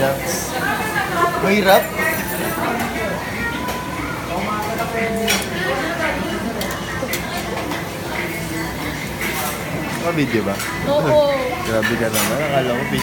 Shucks. Mahirap. Video ba? Oo. Grabe ka naman. Akala ko